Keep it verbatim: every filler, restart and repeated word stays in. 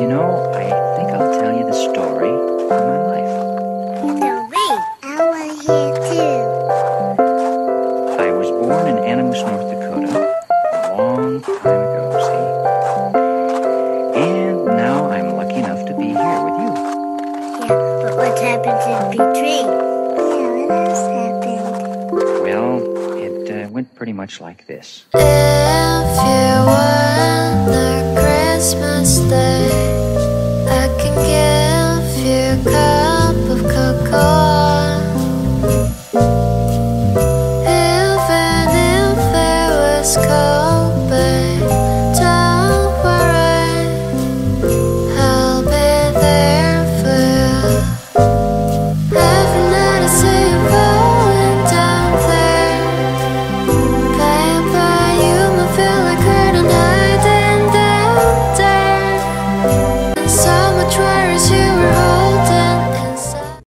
You know, I think I'll tell you the story of my life. Story? I want to hear too. I was born in Animus, North Dakota, a long time ago, see? And now I'm lucky enough to be here with you. Yeah, but what happened to the big tree? Yeah, what else happened? Well, it uh, went pretty much like this. If you were on the Christmas day